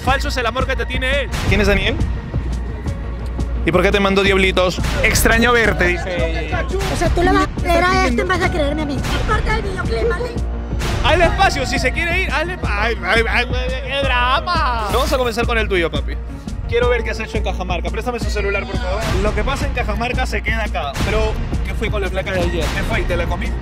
falso es el amor que te tiene él. ¿Quién es Daniel? ¿Y por qué te mandó diablitos? Extraño verte, dice ella. O sea, tú le vas a creer a este en vez de creerme a mí. Corta el videoclip, ¿vale? Hazle espacio, si se quiere ir, hazle espacio. ¡Ay, qué drama! Vamos a comenzar con el tuyo, papi. Quiero ver qué has hecho en Cajamarca. Préstame su celular, por favor. Lo que pasa en Cajamarca se queda acá. Pero, ¿qué fui con la placa de ayer? ¿Qué fue? ¿Te la comí?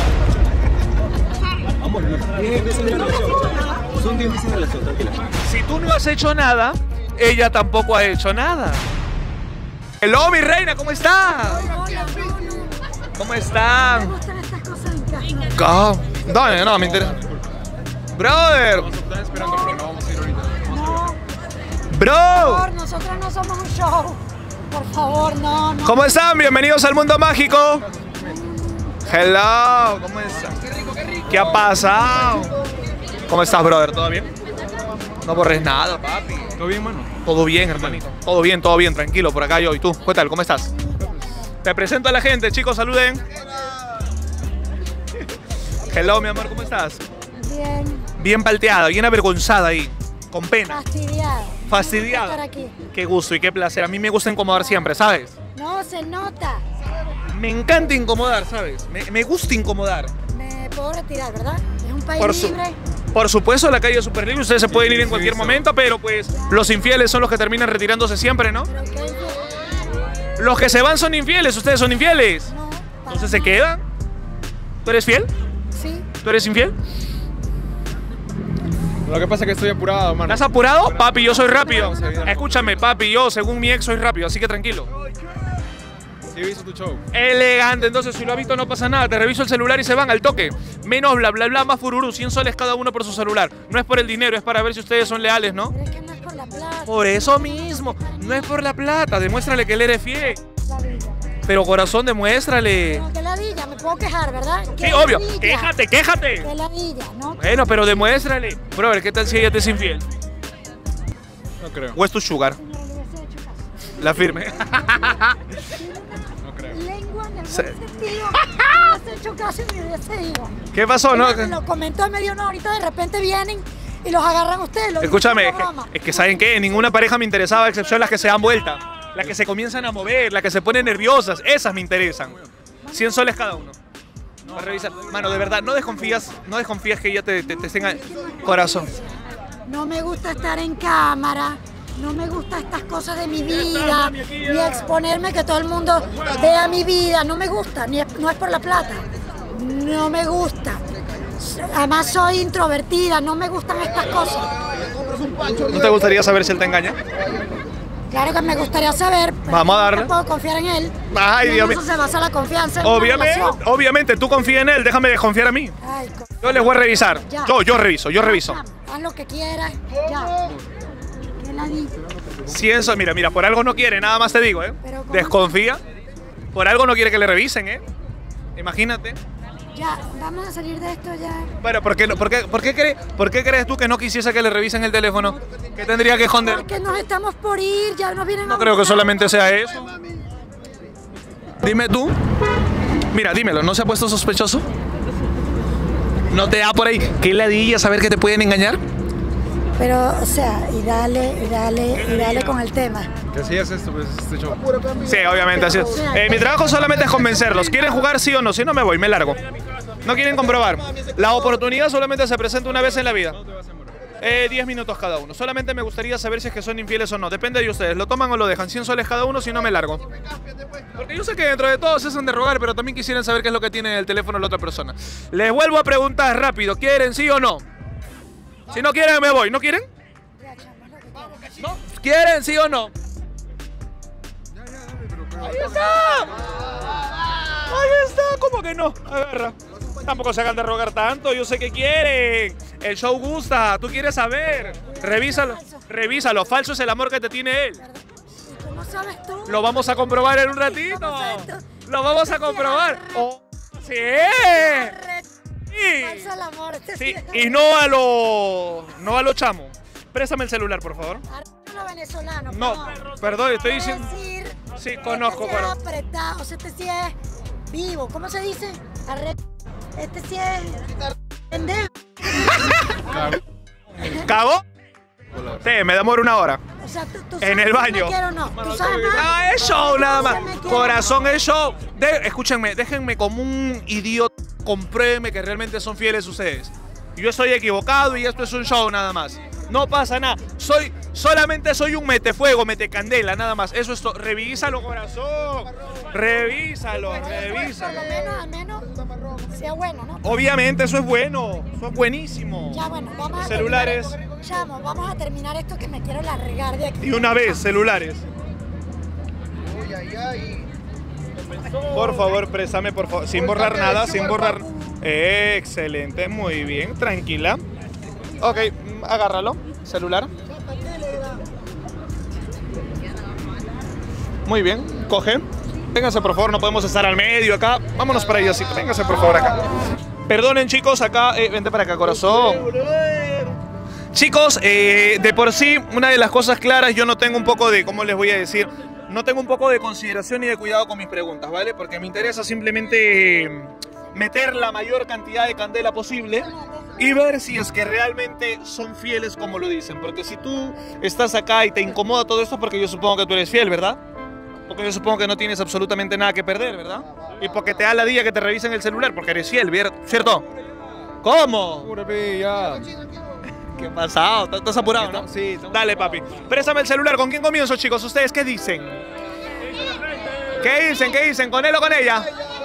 Son 10 meses de relación, tranquila. Si tú no has hecho nada, ella tampoco ha hecho nada. Hello, mi reina, ¿cómo estás? Hola, ¿Cómo me están? gustan estas cosas en casa. Dale, no, me interesa. Brother. Están esperando, pero no vamos a ir ahorita. No, Bro. por favor, nosotros no somos un show. Por favor, no, no. ¿Cómo están? Bienvenidos al mundo mágico. Hello, ¿cómo están? ¿Qué ha pasado? ¿Cómo estás, brother? ¿Todo bien? No borres nada, papi. ¿Todo bien, mano? Todo bien, hermanito. Todo bien, tranquilo. Por acá yo. ¿Y tú? ¿Qué tal? ¿Cómo estás? Te presento a la gente, chicos, saluden. Hello, mi amor, ¿cómo estás? Bien, Bien palteada, bien avergonzada ahí. Con pena. fastidiada. Fastidiada. Estar aquí. Qué gusto y qué placer. A mí me gusta incomodar siempre, ¿sabes? No, se nota. Me encanta incomodar, ¿sabes? Me gusta incomodar. Me puedo retirar, ¿verdad? Es un país Por su- libre. Por supuesto, la calle es súper libre. Ustedes se pueden ir en Sí, cualquier sí. momento, pero pues los infieles son los que terminan retirándose siempre, ¿no? Pero que Los que se van son infieles, ustedes son infieles. no. para Entonces se nada. quedan. ¿Tú eres fiel? Sí. ¿Tú eres infiel? Lo que pasa es que estoy apurado, mano. ¿Estás apurado? Papi, yo soy rápido. Escúchame, papi, yo según mi ex soy rápido, así que tranquilo. Sí, he visto tu show. Elegante, entonces si lo has visto no pasa nada, te reviso el celular y se van al toque. Menos bla bla bla, más fururú, 100 soles cada uno por su celular. No es por el dinero, es para ver si ustedes son leales, ¿no? Pero es que no es por la plata. Por eso mismo, no es por la plata, demuéstrale que él eres fiel. La vida. Pero corazón, demuéstrale. No, que ladilla, me puedo quejar, ¿verdad? Sí, Qué obvio, ladilla. quéjate, quéjate. Qué ladilla, ¿no? Bueno, pero demuéstrale. Brother, ¿qué tal si ella te es infiel? No creo. ¿O es tu sugar? Si no le hubiese hecho caso. La firme. No creo. Lengua en el buen Sí. sentido. Me hubiese hecho caso y me hubiese ido. ¿Qué pasó, no? Ella me lo comentó en medio, no, ahorita de repente vienen y los agarran ustedes. Los Escúchame, dicen como broma. es que ¿saben qué? Ninguna pareja me interesaba, a excepción las que se dan vuelta. Las que se comienzan a mover, las que se ponen nerviosas, esas me interesan. 100 soles cada uno. Para revisar. Mano, de verdad, no desconfías que ella te tenga corazón. No me gusta estar en cámara, no me gusta estas cosas de mi vida, ni exponerme que todo el mundo vea mi vida, no me gusta, no es por la plata, no me gusta. Además soy introvertida, no me gustan estas cosas. ¿No te gustaría saber si él te engaña? Claro que me gustaría saber, pero Vamos a no darle. puedo confiar en él. Ay, Y en Dios mío. eso se basa la confianza en una Obviamente, relación. obviamente, tú confías en él, déjame desconfiar a mí. Ay, Yo les voy a revisar. Ya. Yo reviso. Haz lo que quieras, ya. Qué ladilla. 100 soles, mira, por algo no quiere, nada más te digo, ¿eh? Pero ¿cómo? Desconfía. Por algo no quiere que le revisen, ¿eh? Imagínate. Ya, vamos a salir de esto ya. Bueno, ¿por qué crees tú que no quisiese que le revisen el teléfono? ¿Qué tendría que esconder? Porque nos estamos por ir, ya nos vienen a No creo que buscar. solamente sea eso. Dime tú. Mira, dímelo, ¿no se ha puesto sospechoso? ¿No te da por ahí? ¿Qué ladilla saber que te pueden engañar? Pero, o sea, y dale con el tema. Que así es esto, pues, este show. Sí, obviamente, así es. Mi trabajo solamente es convencerlos. ¿Quieren jugar sí o no? Si no, me voy, me largo. ¿No quieren comprobar? La oportunidad solamente se presenta una vez en la vida. 10 minutos cada uno. Solamente me gustaría saber si es que son infieles o no. Depende de ustedes. ¿Lo toman o lo dejan? 100 soles cada uno, si no me largo. Porque yo sé que dentro de todo se hacen de rogar, pero también quisieran saber qué es lo que tiene en el teléfono la otra persona. Les vuelvo a preguntar rápido. ¿Quieren sí o no? Si no quieren, me voy. ¿No quieren? ¿No? ¿Quieren sí o no? ¡Ahí está! ¡Ahí está! ¿Cómo que no? Agarra. Tampoco se hagan de rogar tanto, yo sé que quieren. El show gusta, tú quieres saber. Revísalo, revísalo. Falso es el amor que te tiene él. ¿Y cómo sabes tú? Lo vamos a comprobar en un ratito. ¿Cómo sabes tú? Lo vamos a comprobar. Oh, sí. Falso el amor. Sí. Y no a lo chamo. Préstame el celular, por favor. Arreglo venezolano. No, perdón, estoy diciendo. Decir, Sí, conozco, este sí es conozco. apretado, o sea, este sí es vivo. ¿Cómo se dice? Este sí es pendejo. ¿Cago? Hola. Sí, me demoro 1 hora. O sea, tú En sabes el si baño. me quiero o no. Tú sabes más. Ah, es show nada más. Si me quiero. Corazón, es show. Escúchenme, déjenme como un idiota. Compruébenme que realmente son fieles ustedes. Yo estoy equivocado y esto es un show nada más. No pasa nada. Solamente soy un metefuego, metecandela, nada más. Eso es todo. Revísalo, corazón. Revísalo. Por lo menos, al menos, sea bueno, ¿no? Obviamente, eso es bueno. Eso es buenísimo. Ya, bueno, vamos a Celulares. terminar. Chamo, vamos a terminar esto que me quiero largar de aquí. Y una vez, celulares. Por favor, préstame, por favor. Sin borrar nada, sin borrar. Excelente, muy bien, tranquila. Ok, agárralo. Celular. Muy bien, coge. Vénganse, por favor, no podemos estar al medio acá. Vámonos para allá, sí. Vénganse, por favor, acá. Perdonen, chicos, acá. Vente para acá, corazón. Chicos, de por sí, una de las cosas claras, yo no tengo un poco de, ¿cómo les voy a decir? No tengo un poco de consideración y de cuidado con mis preguntas, ¿vale? Porque me interesa simplemente meter la mayor cantidad de candela posible y ver si es que realmente son fieles como lo dicen. Porque si tú estás acá y te incomoda todo esto, porque yo supongo que tú eres fiel, ¿verdad? Porque yo supongo que no tienes absolutamente nada que perder, ¿verdad? Y porque te da la día que te revisen el celular, porque eres fiel, ¿cierto? ¿Cómo? Apúrate, ya. ¿Qué pasado? ¿Estás apurado, no? Sí, estamos- Dale, papi. Préstame el celular. ¿Con quién comienzo, chicos? ¿Ustedes qué dicen? ¿Qué dicen? ¿Qué dicen? ¿Con él o con ella?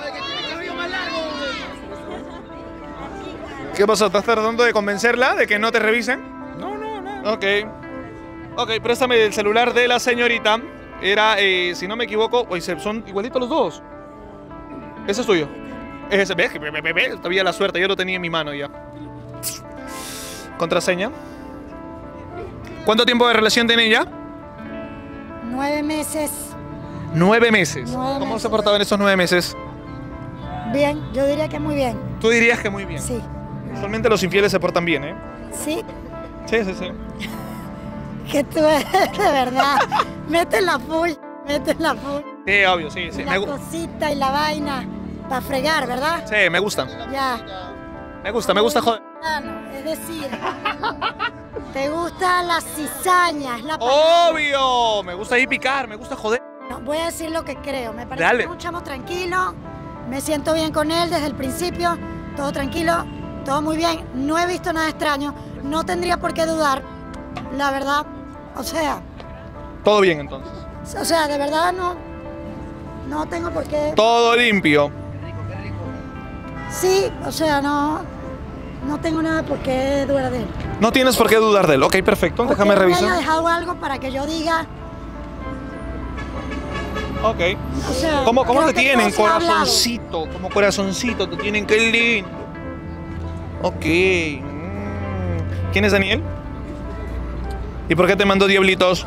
¿Qué pasó? ¿Estás tratando de convencerla de que no te revisen? No, no. Ok. Ok, préstame el celular de la señorita. Era, si no me equivoco, oye, son igualitos los dos. Ese es tuyo. Ese, ¿ves? Todavía la suerte, yo lo tenía en mi mano ya. Contraseña. ¿Cuánto tiempo de relación tienen ya? 9 meses. 9 meses. 9 ¿Cómo meses. se ha portado en esos 9 meses? Bien, yo diría que muy bien. Tú dirías que muy bien. Sí. Usualmente los infieles se portan bien, ¿eh? Sí, Sí, sí, sí. que tú eres de verdad. Mete la full. Sí, obvio, sí, sí. La cosita y la vaina. Para fregar, ¿verdad? Sí, me gusta. Ya. Me gusta, joder. Es decir, te gustan las cizañas, la Obvio. Me gusta ahí picar, me gusta joder. No, voy a decir lo que creo. Me parece Dale. que es un chamo tranquilo. Me siento bien con él desde el principio. Todo tranquilo, todo muy bien. No he visto nada extraño. No tendría por qué dudar, la verdad. O sea, Todo bien, entonces. de verdad no tengo por qué. Todo limpio. Sí, no tengo nada por qué dudar de él. No tienes por qué dudar de él. Ok, perfecto. Déjame Porque me haya revisar. dejado algo para que yo diga. Ok. O sea, ¿Cómo creo te que tienen? todo se ha hablado. Corazoncito. Como corazoncito. Te tienen, qué lindo. Ok. ¿Quién es Daniel? ¿Y por qué te mandó diablitos?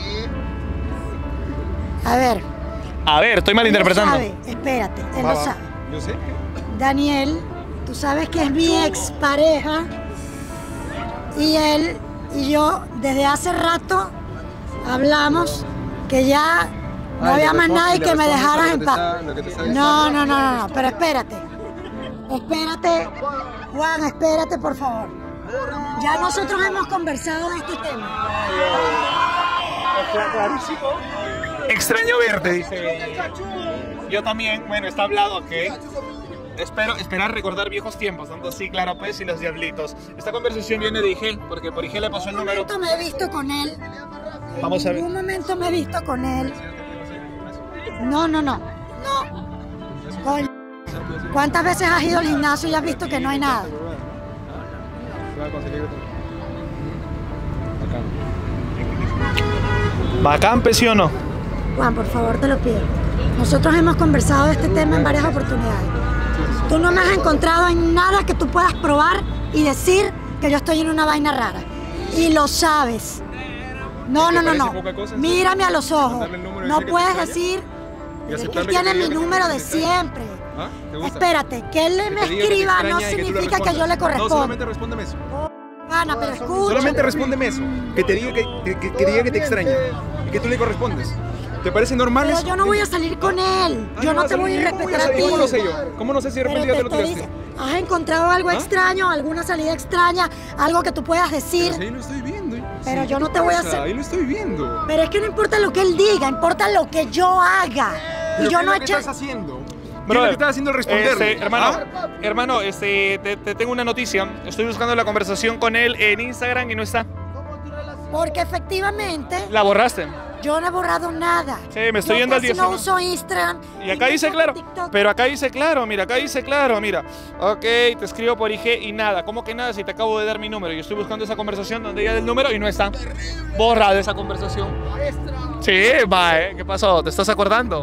A ver. A ver, estoy malinterpretando. Él lo sabe, espérate, él Va, lo va. sabe. Yo sé. Daniel, tú sabes que es mi expareja y él y yo desde hace rato hablamos que ya no había más nadie que me dejaras en paz. No, pero espérate. Espérate, Juan, espérate por favor. Ya nosotros hemos conversado de este tema. Extraño verte, dice. Yo también, bueno, está hablado, ok. Esperar recordar viejos tiempos, tanto sí, claro, pues, y los diablitos. Esta conversación viene de Igel, porque por Igel le pasó el En número. ningún momento me he visto con él. Vamos a En ver. ningún momento me he visto con él. No. Coño. ¿Cuántas veces has ido al gimnasio y has visto que no hay nada? Voy a conseguir otro. ¿Bacán, ¿sí o no? Juan, por favor, te lo pido. Nosotros hemos conversado de este tema en varias oportunidades. Tú no me has encontrado en nada que tú puedas probar y decir que yo estoy en una vaina rara. Y lo sabes. No. parece poca cosa, en serio? Mírame a los ojos. Mandarle el número y No decir que te puedes extraña. decir Y es que él aceptarle tiene que te mi diga que número te de extraña. siempre. ¿Ah? ¿Te gusta? Espérate, que él Que me te diga que te escriba no extraña y que tú le significa que yo le respondas. No, corresponda. solamente respóndeme eso. Ana, pero escucha. Solamente respóndeme eso. Que te diga que diga que te extraña. Y que tú le correspondes. ¿Te parece normal Pero eso? yo no voy a salir con él. Ah, Yo no vas te voy a salir. respetar a ti. ¿Cómo lo sé yo? ¿Cómo no sé si de Pero repente ya te lo estoy tiraste? diciendo, ¿has encontrado algo ¿Ah? extraño, alguna salida extraña, algo que tú puedas decir? Pero sí, lo estoy viendo. Pero yo no te voy a hacer... Ahí lo estoy viendo. Pero es que no importa lo que él diga, importa lo que yo haga. Y yo no he ¿Qué hecho... estás haciendo? Bro, ¿Qué estás haciendo al responderle? Hermano, te tengo una noticia. Estoy buscando la conversación con él en Instagram y no está. Porque efectivamente... ¿La borraste? Yo no he borrado nada. Sí, me estoy yendo al 19. No uso Instagram. Y acá dice claro. TikTok. Pero acá dice claro, mira, acá dice claro, mira. Ok, te escribo por IG y nada. ¿Cómo que nada si te acabo de dar mi número? Yo estoy buscando esa conversación donde ella da el número y no está. Borra de esa conversación. Sí, va, ¿qué pasó? ¿Te estás acordando?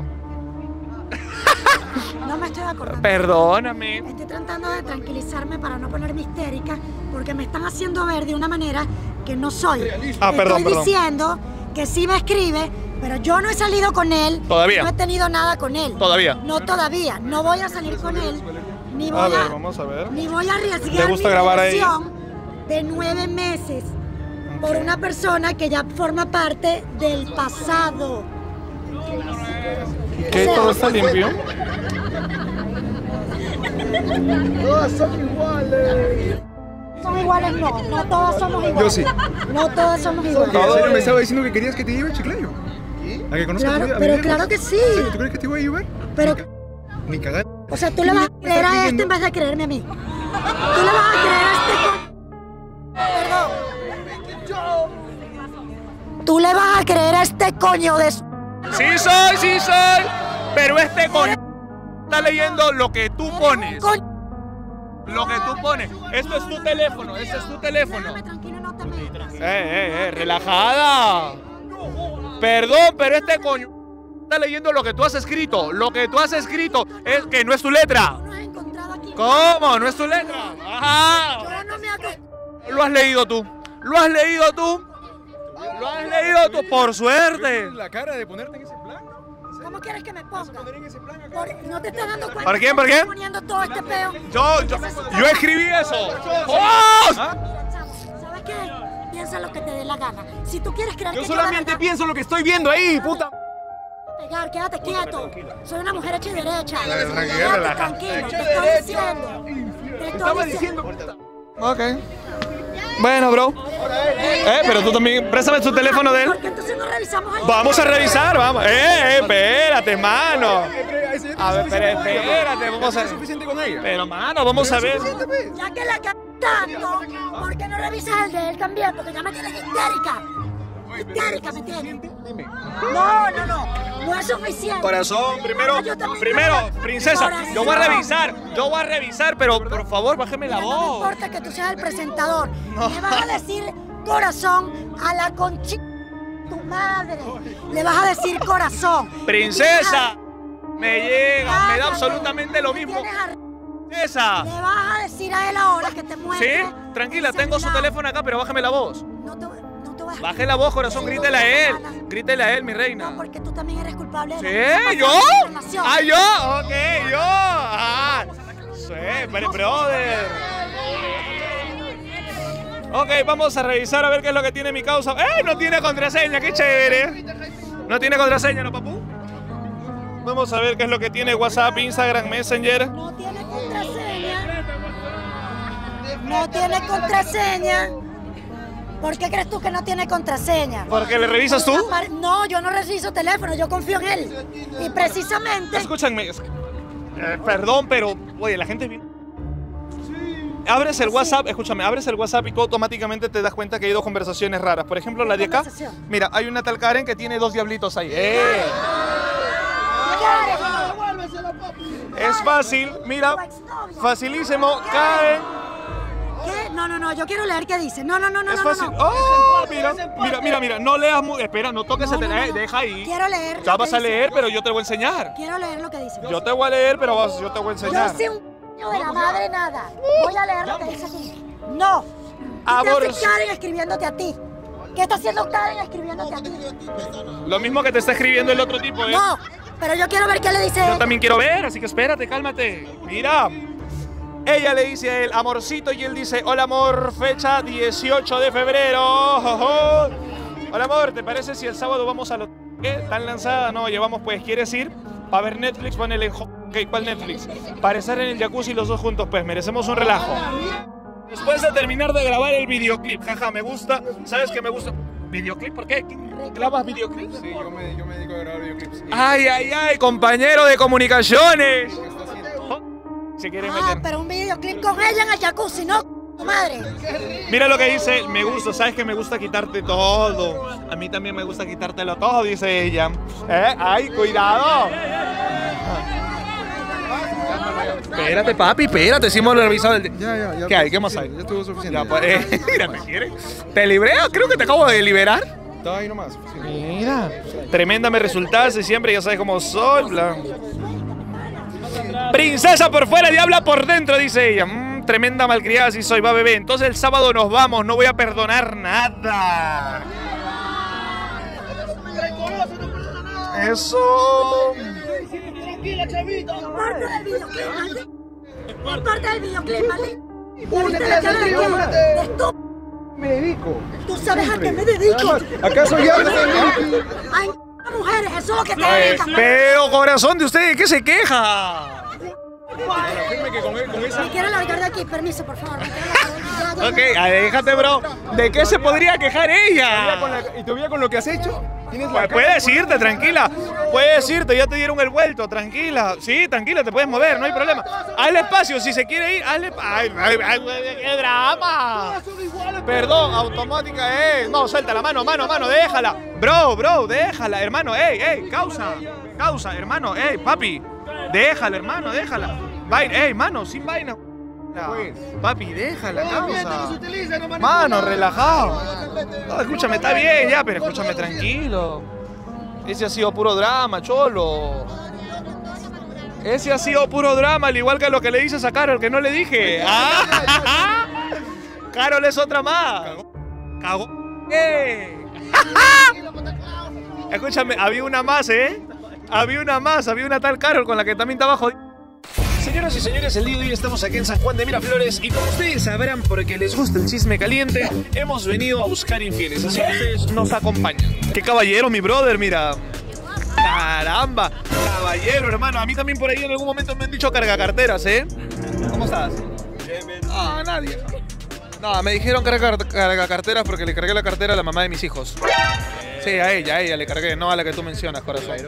No me estoy acordando. Perdóname. Estoy tratando de tranquilizarme para no ponerme histérica porque me están haciendo ver de una manera que no soy. Perdón. Estoy diciendo que sí me escribe, pero yo no he salido con él. ¿Todavía? No he tenido nada con él. ¿Todavía? No todavía. No voy a salir con él. Ni voy A ver, vamos a ver. Ni voy a arriesgar ¿Le gusta mi grabar ahí? relación de 9 meses por una persona que ya forma parte del pasado. ¿Qué? O sea, ¿Todo está limpio? Todas son iguales. Son iguales, no. No todas somos iguales. Yo sí. No todas somos iguales. ¿En serio me estaba diciendo que querías que te lleve a Chiclayo? ¿A que conozcas Claro, a mi pero viejo? claro que sí. ¿Tú crees que te voy a llevar? Pero, Ni cagar. o sea, tú le vas a creer a este en vez de creerme a mí. Tú le vas a creer a este Perdón. Tú le vas a creer a este coño de... Sí soy. Pero este coño está leyendo lo que tú pones. Lo que tú pones. Esto es tu teléfono, este es tu teléfono. Déjame tranquilo, no te metas. Relajada. Perdón, pero este coño está leyendo lo que tú has escrito. Lo que tú has escrito es que no es tu letra. No has encontrado aquí. ¿Cómo? ¿No es tu letra? Ajá. Yo no me acostumbré. Lo has leído tú. Lo has leído tú. Lo has leído tú, por suerte. La cara de ponerte en ese plan. ¿Cómo quieres que me ponga? Poner en ese plan acá. ¿No te estás dando cuenta? ¿Por quién? que ¿Por estoy quién? poniendo todo este peo? Yo escribí eso. ¡Oh! ¿Sabes qué? Piensa lo que te dé la gana. Si tú quieres creer Yo que solamente yo pienso lo que estoy viendo ahí, puta. pegar, quédate quieto. Soy una mujer hecha y derecha. Tranquila, Quédate tranquilo, te estoy diciendo. Te Estaba estoy diciendo. diciendo. Ok. Bueno, bro. Pero tú también, préstame tu teléfono de él. ¿Por qué entonces no revisamos el Vamos a revisar, vamos. Espérate, mano. A ver, espérate, vamos a... ¿Es suficiente con ella? Pero, mano, vamos a ver. Ya que la tanto, ¿por qué no revisas el de él también? Porque ya me tienes histérica. Histérica, ¿me entiendes? No, no, no. No es suficiente. Corazón, primero, Yo también princesa, Corazón. yo voy a revisar, pero por favor, bájeme la Mira, no me voz. importa que tú seas el presentador. Le vas a decir corazón a la conchita tu madre. Le vas a decir corazón. Princesa, me llega, me da absolutamente lo mismo. Princesa. Le vas a decir a él ahora que te ¿Sí? muestre. Tranquila, el tengo su celular. teléfono acá, pero bájame la voz. No te voy a... Baje la voz, corazón, grítele a él. Grítele a él, mi reina. No, porque tú también eres culpable de ¿Sí? ¿Yo? ¿Ah, yo? Ok, yo. Ah, sí, pero brother. Ok, vamos a revisar a ver qué es lo que tiene mi causa. ¡Eh! No tiene contraseña, qué chévere. No tiene contraseña, ¿no, papu? Vamos a ver qué es lo que tiene WhatsApp, Instagram, Messenger. No tiene contraseña. No tiene contraseña. ¿Por qué crees tú que no tiene contraseña? ¿Porque le revisas tú? No, yo no reviso teléfono, yo confío en él. Y precisamente... Escúchame. Perdón, pero, oye, la gente viene. Abres el WhatsApp, escúchame, abres el WhatsApp y tú automáticamente te das cuenta que hay dos conversaciones raras. Por ejemplo, la de acá. Mira, hay una tal Karen que tiene dos diablitos ahí. Es fácil, mira, facilísimo, Karen. ¿Qué? No, yo quiero leer qué dice. No. Es fácil. Oh, mira, no leas muy. Espera, no toques el teléfono, deja ahí. Quiero leer. Ya vas a leer, pero yo te voy a enseñar. Quiero leer lo que dice. Yo te voy a leer, pero yo te voy a enseñar. Yo soy un niño de la madre nada. Voy a leer lo que dice aquí. No. ¿Qué hace Karen escribiéndote a ti? ¿Qué está haciendo Karen escribiéndote a ti? Lo mismo que te está escribiendo el otro tipo, ¿eh? No, pero yo quiero ver qué le dice Yo él. también quiero ver, así que espérate, cálmate. Mira. Ella le dice a él, amorcito, y él dice, hola amor, fecha 18 de febrero. Oh. Hola amor, ¿te parece si el sábado vamos a lo... ¿Qué? ¿Tan lanzada? No, llevamos pues, ¿quieres ir? Para ver Netflix, ponele... Ok, ¿cuál Netflix? Para estar en el jacuzzi los dos juntos, pues, merecemos un relajo. Después de terminar de grabar el videoclip, jaja, me gusta. ¿Sabes qué me gusta? ¿Videoclip? ¿Por qué? ¿Grabas videoclips? Sí, yo me dedico a grabar videoclips. Ay, ay, ay, compañero de comunicaciones. Si quieres meter. pero un videoclip con ella en el jacuzzi, ¿no? Madre. Mira lo que dice, me gusta, ¿sabes que me gusta quitarte todo? A mí también me gusta quitártelo todo, dice ella. ¡Ay, cuidado! Espérate, papi, espérate, sí hemos revisado el... Ya. ¿Qué hay? ¿Qué más hay? Ya estuvo suficiente. Ya, pues, mira, ¿te quieres? ¿Te libré? Creo que te acabo de liberar. Estaba ahí nomás. Sí. Mira, tremenda me resultaste siempre, ya sabes cómo soy. Princesa por fuera, diabla por dentro, dice ella. Tremenda malcriada si soy, va bebé. Entonces el sábado nos vamos, no voy a perdonar nada. Eso. Tranquila, chavito. Parte del videoclip, maldito. Es parte del videoclip, maldito. ¿Viste la cara de estúpido? Me dedico. ¿Tú sabes a qué me dedico? ¿Acaso ya no Ay, mujeres, eso es lo que te dedicas. Pero corazón de usted, ¿qué se queja? Me quiero largar de aquí, permiso, por favor. Ok, déjate, bro. ¿De qué se podría quejar ella? ¿Y todavía con lo que has hecho? Puedes irte, tranquila. Puedes irte, ya te dieron el vuelto, tranquila. Sí, tranquila, te puedes mover, no hay problema. Hazle espacio, si se quiere ir, hazle... ¡Ay, qué drama! Perdón, automática, no, suelta la mano, déjala. Bro, déjala, hermano, causa, hermano, papi. Déjala, hermano, déjala. Mano, sin vaina. Papi, déjala, causa. Mano, relajado. No, escúchame, está bien ya, pero escúchame tranquilo. Ese ha sido puro drama, cholo. Ese ha sido puro drama, al igual que lo que le dices a Carol, que no le dije. Carol es otra más. Cagó. Escúchame, había una más, Había una tal Carol con la que también estaba jodido. Señoras y señores, el día de hoy estamos aquí en San Juan de Miraflores y como ustedes sabrán, porque les gusta el chisme caliente, hemos venido a buscar infieles, así que ustedes nos acompañan. Qué caballero, mi brother, mira. Caramba, caballero, hermano. A mí también por ahí en algún momento me han dicho cargacarteras, ¿Cómo estás? Bien. Ah, nadie. No, me dijeron cargacarteras porque le cargué la cartera a la mamá de mis hijos. Sí, a ella le cargué, no a la que tú mencionas, corazón.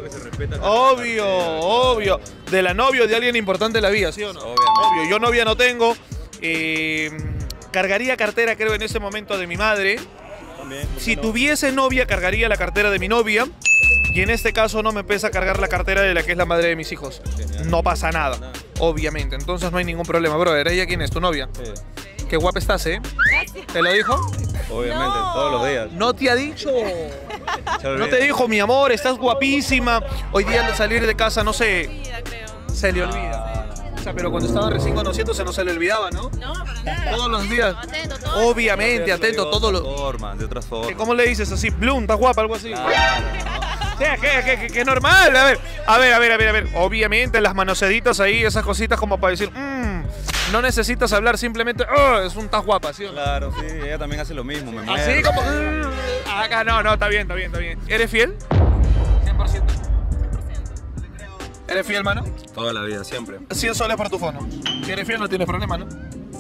Obvio. De la novia o de alguien importante en la vida, ¿sí o no? Obvio. Yo novia no tengo. Cargaría cartera, creo, en ese momento de mi madre. Si tuviese novia, cargaría la cartera de mi novia. Y en este caso no me pesa cargar la cartera de la que es la madre de mis hijos. No pasa nada, obviamente. Entonces no hay ningún problema, brother. ¿Ella quién es? ¿Tu novia? Sí. Qué guapa estás, ¿Te lo dijo? Obviamente, todos los días. ¿No te ha dicho? No te dijo, mi amor, estás guapísima. Hoy día al salir de casa, no sé, se le olvida. O sea, pero cuando estaba recién conociéndose no se le olvidaba, ¿no? No, para nada. Todos los días. Atento, obviamente, atento, todos los... De otras formas. ¿Cómo le dices así? Bloom, ¿estás guapa? Algo así. Que normal. A ver. Obviamente las manoseaditas ahí, esas cositas como para decir, no necesitas hablar, simplemente, es un tas guapa, ¿sí o no? Claro, sí, ella también hace lo mismo, me muero. Así como, acá no, está bien. ¿Eres fiel? 100%. ¿Eres fiel, mano? Toda la vida, siempre. 100 soles por tu fono. Si eres fiel no tienes problema, ¿no?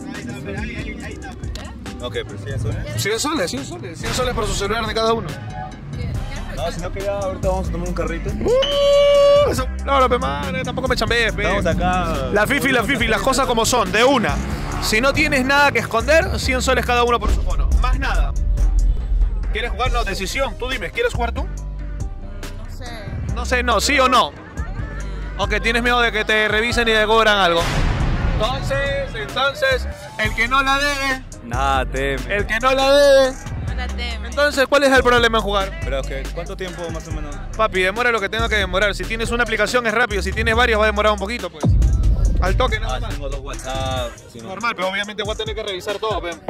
Ok, pues 100 soles. 100 soles por su celular de cada uno. No, sino que ya ahorita vamos a tomar un carrito. No, man, tampoco me chambees, Estamos acá. La fifi, las cosas como son, de una. Si no tienes nada que esconder, 100 soles cada uno por su fono. Más nada. ¿Quieres jugar? No, decisión. Tú dime, ¿quieres jugar tú? No sé, ¿sí o no? ¿O que tienes miedo de que te revisen y te cobran algo? Entonces, el que no la debe... Nada teme. El que no la debe... Entonces, ¿cuál es el problema en jugar? Pero ¿cuánto tiempo más o menos? Papi, demora lo que tenga que demorar. Si tienes una aplicación es rápido, si tienes varias va a demorar un poquito, pues. Al toque, nada más. Tengo 2 WhatsApp. Normal, pero obviamente voy a tener que revisar todo, pues.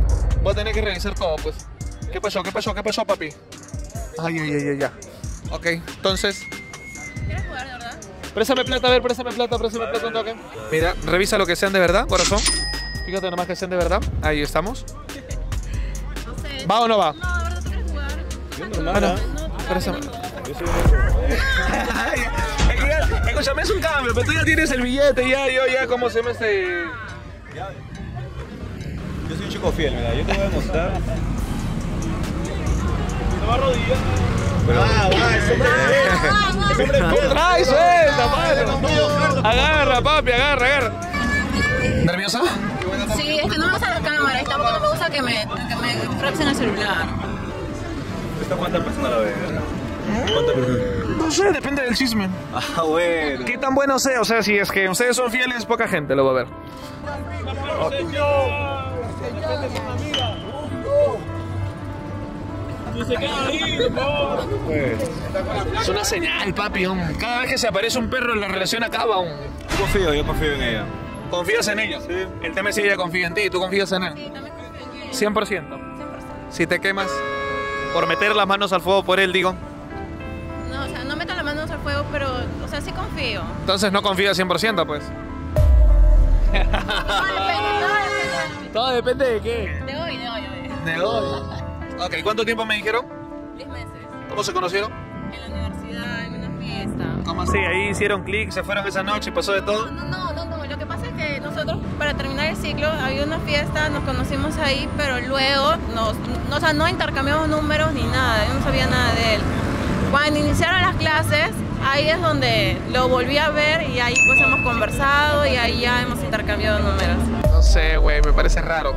¿Qué pasó, papi? Ay, ya. Ok, entonces... ¿Quieres jugar de verdad? Préstame plata un toque. Mira, revisa lo que sean de verdad, corazón. Fíjate nomás que sean de verdad. Ahí estamos. ¿Va o no va? No, de verdad, ¿tú quieres jugar? Yo normal, Préstame. Yo soy Escúchame, es un cambio, pero tú ya tienes el billete, ya, ¿cómo se me hace? chico fiel, mira, yo te voy a mostrar. Se va a arrodillar. ¡Ay, suelta, agarra, papi, agarra. ¿Nerviosa? Sí, es que no me gusta la cámara y tampoco no me gusta que me fracen el celular. ¿Esta cuántas personas la ven? ¿Cuántas personas? No sé, depende del chisme. Ah, bueno. ¿Qué tan bueno sea? O sea, si es que ustedes son fieles, poca gente lo va a ver. Es una señal, papi. Cada vez que se aparece un perro, la relación acaba. Yo confío en ella. ¿Confías en ella? Sí. El tema es si ella confía en ti. ¿Tú confías en él? Sí, también confío en ella. 100%. Si te quemas por meter las manos al fuego por él, digo. No, o sea, no meto las manos al fuego, pero, o sea, sí confío. Entonces no confías 100%, pues. Todo depende de qué. De hoy. De hoy. Ok, ¿cuánto tiempo me dijeron? 10 meses. ¿Cómo se conocieron? En la universidad, en una fiesta. ¿Cómo así? Ahí hicieron clic, se fueron esa noche y pasó de todo. No. Lo que pasa es que nosotros, para terminar el ciclo, había una fiesta, nos conocimos ahí, pero luego no intercambiamos números ni nada, yo no sabía nada de él. Cuando iniciaron las clases, ahí es donde lo volví a ver y ahí pues hemos conversado y ahí ya hemos intercambiado números. No sé, güey, me parece raro.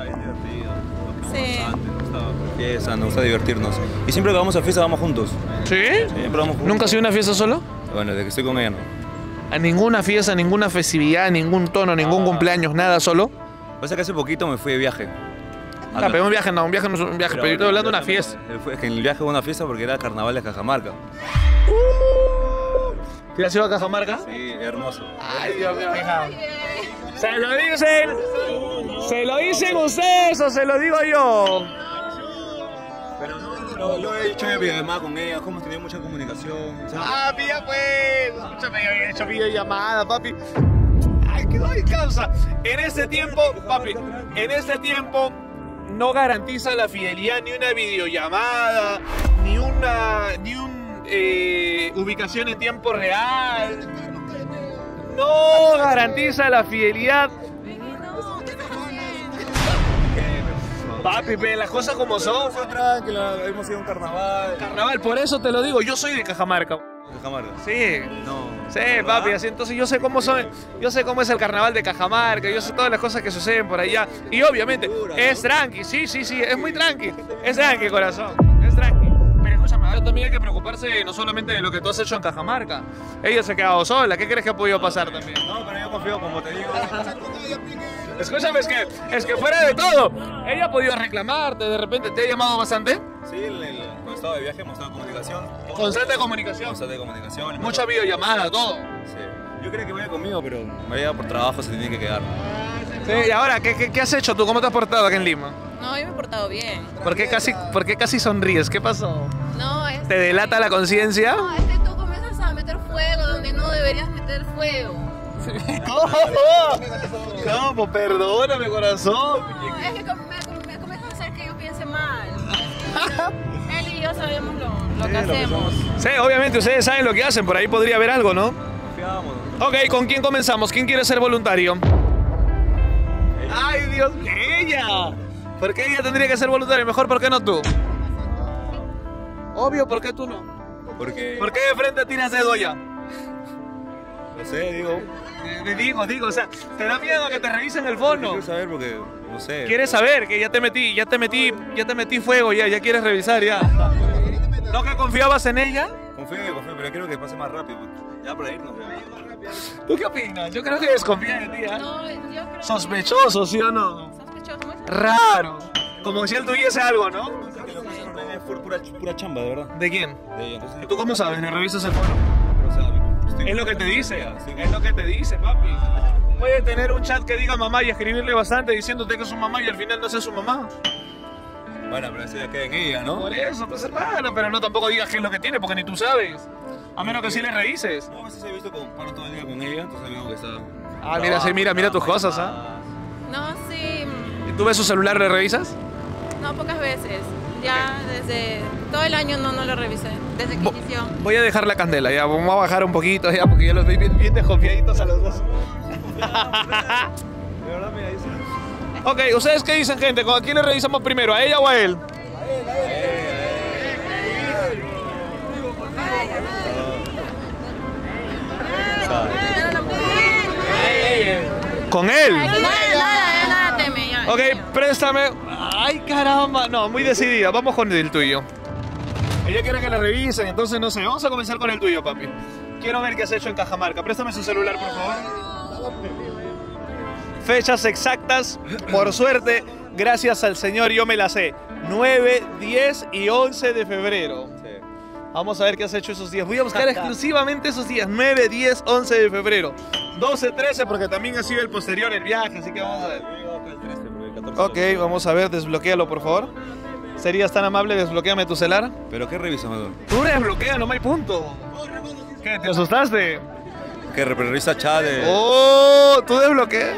Sí. Fiesta, nos gusta divertirnos. Y siempre que vamos a fiesta vamos juntos. ¿Sí? Siempre vamos juntos. ¿Nunca has ido a una fiesta solo? Bueno, desde que estoy con ella no. ¿A ninguna fiesta, ninguna festividad, ningún tono, ningún cumpleaños, nada solo? Pasa que hace poquito me fui de viaje. Ah, pero un viaje no es un viaje, pero yo estoy hablando de una fiesta. Es que en el viaje hubo una fiesta porque era carnaval de Cajamarca. ¿Te has ido a Cajamarca? Sí, hermoso. Ay, Dios mío, hija. ¿Se lo dicen ustedes o se lo digo yo? Pero no, lo he hecho de videollamada con ella, hemos tenido mucha comunicación. Ah, mira pues, escúchame, yo había hecho videollamada, papi. Ay, qué doy causa. En este tiempo, papi, no garantiza la fidelidad ni una videollamada, ni una ubicación en tiempo real. No garantiza la fidelidad. Papi, ve las cosas como son. Tranquila, hemos ido a un carnaval. Carnaval, por eso te lo digo, yo soy de Cajamarca. Cajamarca. Sí. No. Sí, papi, así entonces yo sé cómo es el carnaval de Cajamarca, yo sé todas las cosas que suceden por allá. Y obviamente, es tranqui, sí, es muy tranqui. Es tranqui, corazón, es tranqui. Pero escúchame, ahora también hay que preocuparse no solamente de lo que tú has hecho en Cajamarca. Ella se ha quedado sola, ¿qué crees que ha podido pasar también? No, pero yo confío, como te digo. Escúchame, es que fuera de todo, ella ha podido reclamarte, de repente, ¿te ha llamado bastante? Sí, cuando estaba de viaje hemos estado en comunicación. Constante comunicación. Constante comunicación. Mucha videollamada, todo. Sí. Yo creía que vaya conmigo, pero me había por trabajo, se tenía que quedar. Sí, y ahora, ¿qué has hecho tú? ¿Cómo te has portado acá en Lima? No, yo me he portado bien. ¿Por qué casi sonríes? ¿Qué pasó? No, ¿Te delata la conciencia? No, es que tú comienzas a meter fuego donde no deberías meter fuego. ¿Cómo? Perdóname, corazón. No, es que me comienza a hacer que yo piense mal. Él y yo sabemos lo que hacemos. Sí, obviamente ustedes saben lo que hacen, por ahí podría haber algo, ¿no? Confiábamos. Ok, ¿con quién comenzamos? ¿Quién quiere ser voluntario? ¡Ay, Dios! ¡Ella! ¿Por qué ella tendría que ser voluntaria? Mejor, ¿por qué no tú? Obvio, ¿por qué tú no? Porque... ¿Por qué de frente tiras dedo ya? No sé, digo... Digo, o sea, ¿te da miedo que te revisen el fono? Quiero saber porque, no sé... ¿Quieres saber que ya te metí fuego ya quieres revisar ya? ¿No que confiabas en ella? Confío, pero quiero que pase más rápido. Ya para irnos. ¿Tú qué opinas? Yo creo que desconfía de ti, ¿eh? No, yo creo que... Sospechoso, ¿sí o no? Sospechoso, muy Raro. Como si él tuviese algo, ¿no? Es pura chamba, de verdad. ¿De quién? De ella, entonces... ¿Tú cómo sabes? ¿Le revisas el fono? O sea, Es lo que te dice, es lo que te dice, papi. Puede tener un chat que diga mamá y escribirle bastante diciéndote que es su mamá y al final no sea su mamá. Bueno, pero eso ya queda en ella, ¿no? Por eso, pues hermano, pero no tampoco digas qué es lo que tiene porque ni tú sabes. A menos que sí le revises. No, sí se ha visto como paro todo el día con ella, entonces veo que está... Ah, mira, sí, mira tus cosas, ¿ah? No, sí. ¿Y tú ves su celular, le revisas? No, pocas veces. Ya desde todo el año no lo revisé. Desde que inició. Voy a dejar la candela, ya, vamos a bajar un poquito ya porque ya los veo bien desconfiaditos a los dos. De verdad, mira, dice... Ok, ¿ustedes qué dicen, gente? ¿A quién le revisamos primero? ¿A ella o a él? ¿Con él? Nada teme, ya. Ok, préstame. Ay, caramba. No, muy decidida. Vamos con el tuyo. Ella quiere que la revisen, entonces no sé. Vamos a comenzar con el tuyo, papi. Quiero ver qué has hecho en Cajamarca. Préstame su celular, por favor. Fechas exactas, por suerte, gracias al Señor, yo me las sé. 9, 10 y 11 de febrero. Vamos a ver qué has hecho esos días. Voy a buscar exclusivamente esos días. 9, 10, 11 de febrero. 12, 13, porque también ha sido el posterior el viaje, así que vamos a ver. Ok, vamos a ver, desbloquéalo, por favor. ¿Serías tan amable, desbloquéame tu celular? ¿Pero qué revisas, Maduro? Tú desbloquea, no hay punto. ¿Qué, te asustaste? Que revisa chat de... Oh, tú desbloqueas.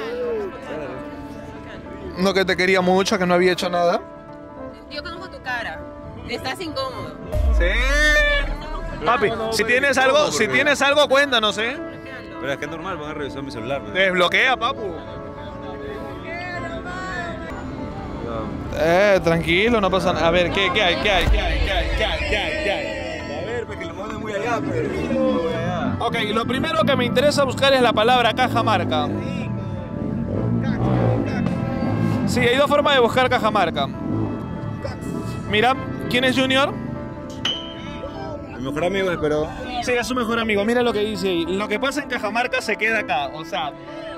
No, que te quería mucho, que no había hecho nada. Yo conozco tu cara. Estás incómodo. Sí. Papi, si tienes algo, cuéntanos, ¿eh? Pero es que es normal, van a revisar mi celular, ¿no? Desbloquea, papu. Tranquilo, no pasa nada. A ver, ¿qué hay? A ver, porque lo manden muy allá, pero... Ok, lo primero que me interesa buscar es la palabra Cajamarca. Sí, hay dos formas de buscar Cajamarca. Mira, ¿quién es Junior? Mi mejor amigo, pero... Sí, es su mejor amigo. Mira lo que dice ahí. Lo que pasa en Cajamarca se queda acá. O sea...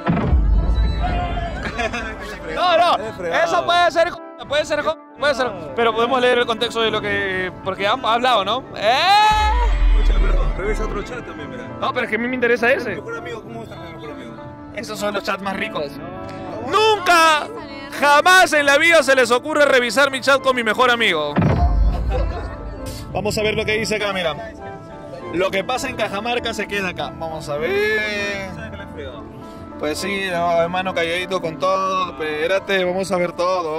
No, eso puede ser, pero podemos leer el contexto de lo que... Porque han hablado, ¿no? Escucha, pero revisa otro chat también, mira. No, pero es que a mí me interesa ese. Mi mejor amigo, ¿cómo está mi mejor amigo? Esos son los chats más ricos. ¡Nunca! Jamás en la vida se les ocurre revisar mi chat con mi mejor amigo. Vamos a ver lo que dice acá, mira. Lo que pasa en Cajamarca se queda acá. Vamos a ver. Pues sí, no, hermano, calladito con todo. Espérate, vamos a ver todo.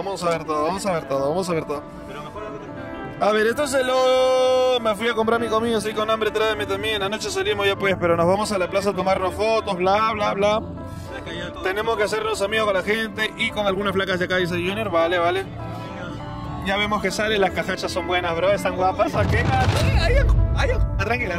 A ver, esto se lo... Me fui a comprar mi comida, estoy con hambre, tráeme también. Anoche salimos ya pues, pero nos vamos a la plaza a tomarnos fotos, bla, bla, bla. Tenemos que hacernos amigos con la gente y con algunas flacas de acá, dice Junior. Vale. Ya vemos que sale, las cajachas son buenas, bro, están guapas. ¿A qué? Tranquila.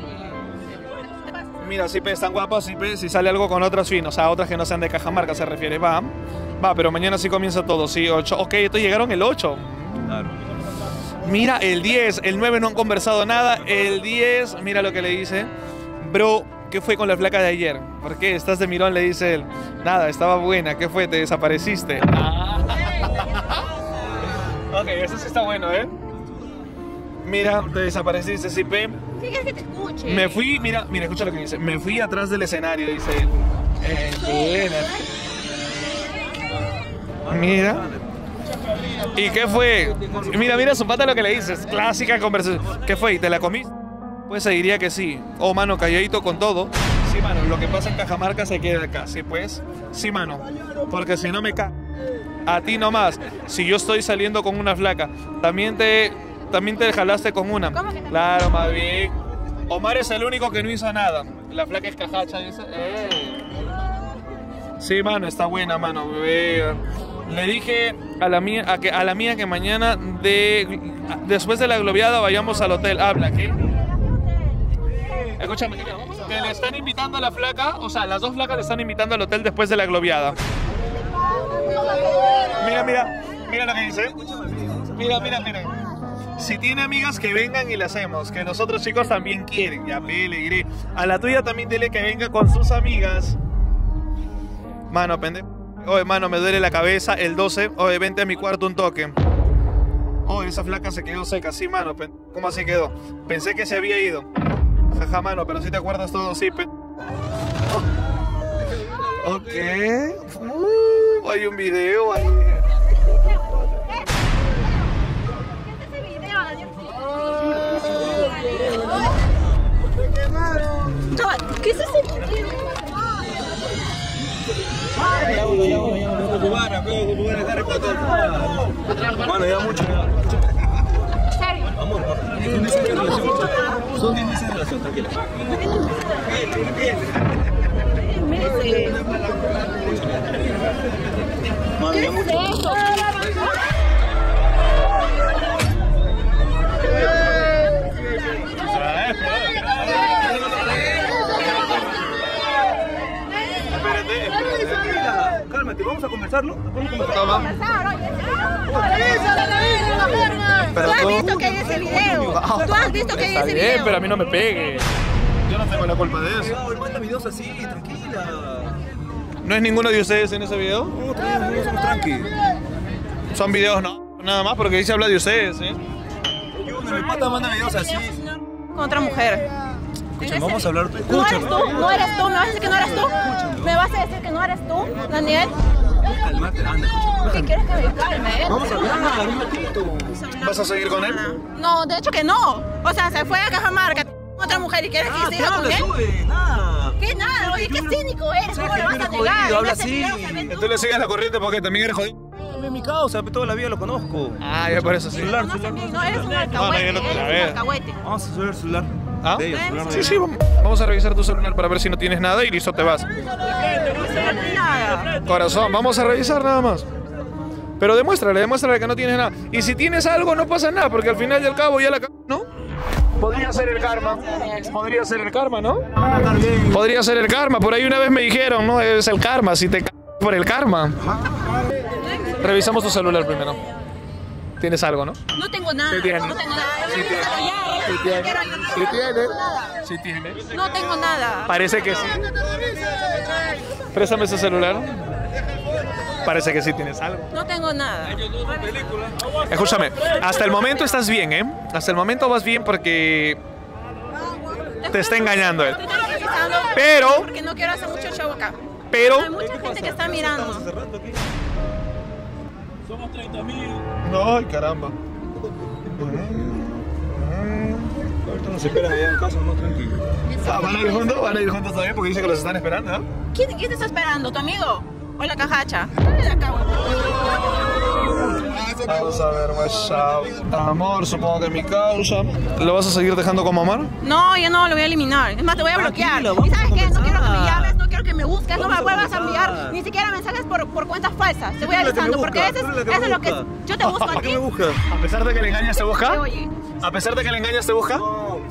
Mira, si están guapas, si sale algo con otras fin, o sea, otras que no sean de Cajamarca se refiere. Va, pero mañana sí comienza todo, sí, 8. Ok, estos llegaron el 8. Claro. Mira, el 10, el 9 no han conversado nada. El 10, mira lo que le dice. Bro, ¿qué fue con la flaca de ayer? ¿Por qué? ¿Estás de mirón? Le dice él. Nada, estaba buena. ¿Qué fue? ¿Te desapareciste? Ok, eso sí está bueno, ¿eh? Mira, te desapareciste, ¿sí, pe? ¿Quieres que te escuche? Me fui, mira, escucha lo que dice. Me fui atrás del escenario, dice él. Mira. ¿Y qué fue? Mira su pata lo que le dices. Clásica conversación. ¿Qué fue? ¿Y te la comiste? Pues se diría que sí. Oh, mano, calladito con todo. Sí, mano, lo que pasa en Cajamarca se queda acá. Sí, pues. Sí, mano. Porque si no me cae. A ti nomás. Si yo estoy saliendo con una flaca, también te jalaste con una. ¿Cómo que te... Claro, más bien. Omar es el único que no hizo nada. La flaca es cajacha, dice. Sí, mano, está buena, mano. Le dije a la mía que mañana después de la globeada vayamos al hotel. Habla, ¿qué? Escúchame, que le están invitando a la flaca, o sea, las dos flacas le están invitando al hotel después de la globeada. Mira lo que dice. Mira. Si tiene amigas que vengan y le hacemos, que los otros chicos también quieren. Ya, le diré. A la tuya también dile que venga con sus amigas. Mano, pendejo. Oye, mano, me duele la cabeza. El 12. Oye, vente a mi cuarto un toque. Oye, esa flaca se quedó seca. Sí, mano. ¿Cómo así quedó? Pensé que se había ido. Jaja, mano, pero si te acuerdas todo, sí, Ok. Hay un video ahí. ¿Qué es ese video? Bueno, ya mucho. Amor, son 10 meses de relación, tranquila. Meses. Mami, Cálmate, vamos a conversarlo. Tú has visto que hay ese video. Tú has visto que hay ese Bien, video. pero a mí no me pegue. Yo no tengo la culpa de eso. Cuidado, manda videos así, tranquila. ¿No es ninguno de ustedes en ese video? No, tranquilo, somos tranqui. Son videos, no. Nada más porque ahí se habla de ustedes, ¿eh? Mi pata manda videos así. Con otra mujer. Escúchame, vamos a hablar. No eres tú, no eres tú, me vas a decir que no eres tú. Me vas a decir que no eres tú, Daniel. Calmate, anda, escúchame. ¿Qué quieres que me calme? Vamos a hablar un ratito. ¿Vas a seguir con él? No, de hecho que no. O sea, se fue a Cajamarca con otra mujer y quieres que siga con él. Sube, nada. ¿Qué nada? Oye, qué cínico eres. ¿Cómo le vas a negar? Jodido, habla En ese así. video se ve Tú le sigues la corriente porque también eres jodido. También mi causa, toda la vida lo conozco. Ah, ya por eso sí. Celular, No, celular. no eres un No, alcahuete, yo no te la eres un veo. alcahuete. Vamos a subir el celular. ¿Ah? De ella, el celular de Sí, ella. sí, vamos a revisar tu celular para ver si no tienes nada y listo, te vas. No hay nada. Corazón, vamos a revisar nada más. Pero demuéstrale que no tienes nada. Y si tienes algo, no pasa nada, porque al final y al cabo ya la ¿no? Podría ser el karma. Podría ser el karma, ¿no? Podría ser el karma. Por ahí una vez me dijeron, ¿no? Es el karma, si te por el karma. Revisamos tu celular primero. ¿Tienes algo, no? No tengo nada. Sí tiene. No tengo nada. Sí tiene. Sí tiene. Sí tiene. Sí tiene. No tengo nada. Parece que sí. Préstame ese celular. Parece que sí tienes algo. No tengo nada. Escúchame, hasta el momento estás bien, ¿eh? Hasta el momento vas bien porque te está engañando él. Estoy revisando Pero- porque no quiero hacer mucho show acá. Pero... Hay mucha gente que está mirando. Ay, caramba. Ahorita nos esperan allá en casa, no, tranquilo. ¿Van a ir juntos? ¿Van a ir juntos todavía? Porque dice que los están esperando, ¿no? ¿Quién te está esperando? ¿Tu amigo? ¿O la cajacha? Dale de acá, Vamos a ver, WhatsApp. Amor, supongo que mi causa. ¿Lo vas a seguir dejando como amor? No, ya no, lo voy a eliminar. Es más, te voy a bloquear. Tranquila, ¿Y sabes vamos a qué? No quiero que me conversar. llames, no quiero que me busques, no me vuelvas a enviar ni siquiera mensajes por cuentas falsas. Te voy Tú eres la que me avisando, porque busca, eso tú eres la que es me lo que busca. yo te busco a ¿Para qué ti. me buscas? A pesar de que le engañas, ¿te busca? Oye, A pesar de que le engañas, ¿te busca?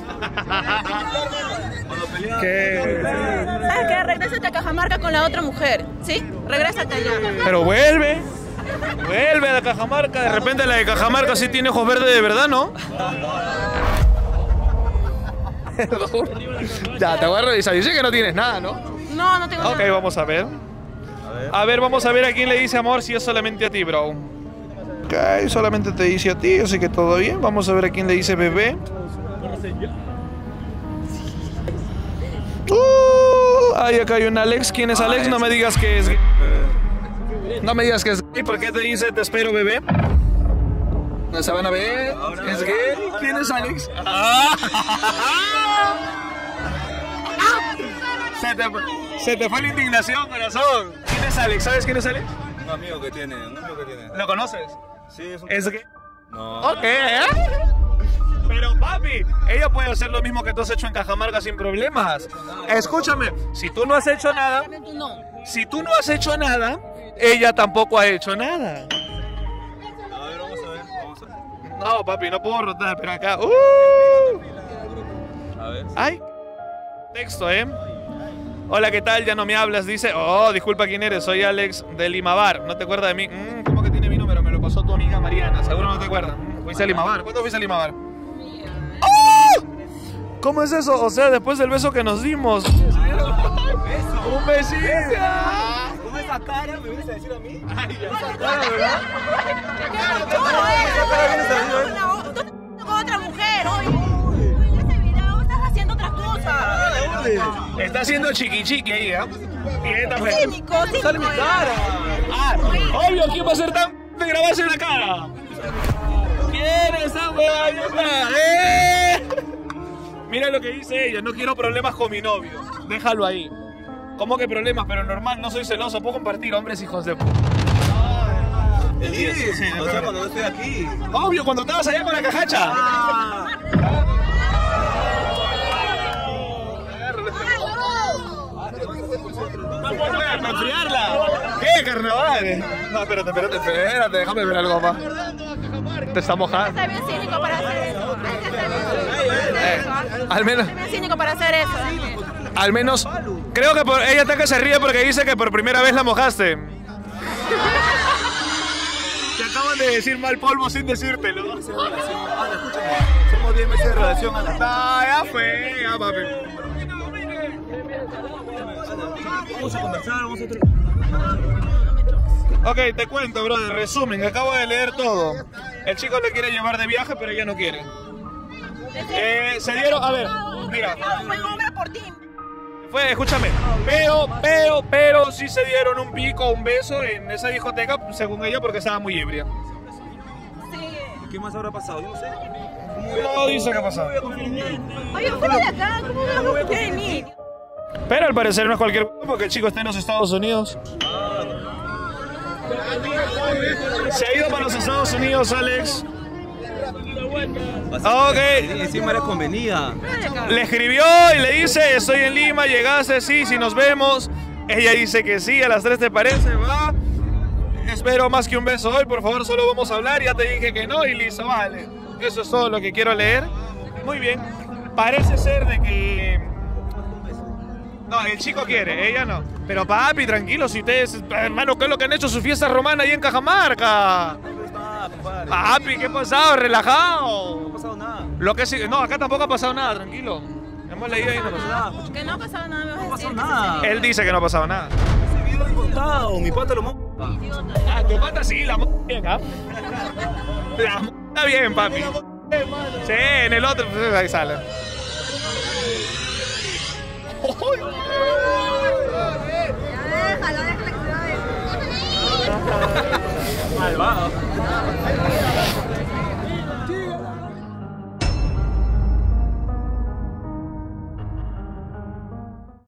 Cuando peleamos. ¿Qué? ¿sabes qué? Regrésate a Cajamarca con la otra mujer, ¿sí? Regrésate allá. Pero vuelve. Vuelve a la Cajamarca. De repente la de Cajamarca sí tiene ojos verdes de verdad, ¿no? Ya, te voy a revisar. Dice que no tienes nada, ¿no? No, no tengo Ok, nada. vamos a ver. A ver, vamos a ver a quién le dice amor si es solamente a ti, bro. Ok, solamente te dice a ti, así que todo bien. Vamos a ver a quién le dice bebé. Ay, acá hay un Alex. ¿Quién es Alex? No me digas que es gay. No me digas que es gay. ¿Por qué te dice te espero, bebé? ¿No se van a ver? ¿Es gay? ¿Quién es Alex? Se te fue la indignación, corazón. ¿Quién es Alex? ¿Sabes quién es Alex? Un amigo que tiene. ¿Lo conoces? Sí, es un... ¿Es gay? No. Ok, ¿eh? Pero papi, ella puede hacer lo mismo que tú has hecho en Cajamarca sin problemas. Escúchame, si tú no has hecho nada, Tú no. si tú no has hecho nada, ella tampoco ha hecho nada. A ver, vamos a ver. No, papi, no puedo rotar, pero acá. A ver. Ay, texto, ¿eh? Hola, ¿qué tal? Ya no me hablas, dice. Oh, disculpa, ¿quién eres? Soy Alex de Limabar. ¿No te acuerdas de mí? ¿Cómo que tiene mi número? Me lo pasó tu amiga Mariana. Seguro no te acuerdas. Fuiste a Limabar. ¿Cuándo fuiste a Limabar? ¡Oh! ¿Cómo es eso? O sea, después del beso que nos dimos. Un besito. ¿Con esa cara me vienes a decir a mí? Tú con otra mujer, oye. En ese video estás haciendo otras cosas. Está haciendo chiqui chiqui ahí, ¿eh? Y esta fue. Cínico, cínico. ¡Sale mi cara! Ah, obvio, ¿quién va a ser tan de grabarse en la cara? ¿Quién es esa hueva? Mira lo que dice ella, no quiero problemas con mi novio. Déjalo ahí. ¿Cómo que problemas? Pero normal, no soy celoso, puedo compartir, hombres hijos de puta. Sí, o sea, cuando yo estoy aquí. Obvio, cuando estabas allá con la cajacha. No puedo enfriarla. ¿Qué carnaval? No, espérate, déjame ver algo más. Te está mojando. Está bien cínico para hacer eso. Hay que ser bien cínico. Al menos, Está bien cínico para hacer eso, Daniel. al menos, creo que ella está que se ríe porque dice que por primera vez la mojaste. Te acaban de decir mal polvo sin decírtelo. Ana, escúchame. Somos 10 meses de relación, Ana. Ya fue, ya papi. Vamos a conversar, vamos a... Ok, te cuento, brother. Resumen, acabo de leer todo. El chico le quiere llevar de viaje, pero ella no quiere. Se dieron, a ver, mira. Escúchame, pero sí se dieron un pico, un beso en esa discoteca, según ella, porque estaba muy ebria. ¿Qué más habrá pasado? Yo no sé. No dice qué pasó. Oye, fuera de acá, ¿cómo me vas a confiar en mí? Pero al parecer no es cualquier cosa, porque el chico está en los Estados Unidos. Se ha ido para los Estados Unidos, Alex. Ok. Encima eres convenida. Le escribió y le dice, estoy en Lima, llegaste, sí, si nos vemos. Ella dice que sí, a las 3 te parece, va. Espero más que un beso hoy, por favor, solo vamos a hablar. Ya te dije que no y listo, vale. Eso es todo lo que quiero leer. Muy bien. Parece ser de que... No, el chico quiere, ella no. Pero papi, tranquilo, si ustedes... Hermano, ¿qué es lo que han hecho su fiesta romana ahí en Cajamarca? Papi, ¿qué ha pasado? Relajado. No ha pasado nada. Lo que sí... No, acá tampoco ha pasado nada, tranquilo. Hemos leído ahí, no pasó nada. Que no ha pasado nada, me vas a decir. Nada. Él dice que no ha pasado nada. Ese video es contado, mi pata lo monta. Ah, tu pata sí, la monta bien, ¿ah? La monta bien, papi. Sí, en el otro, pues ahí sale. Déjalo, déjalo. Malvado.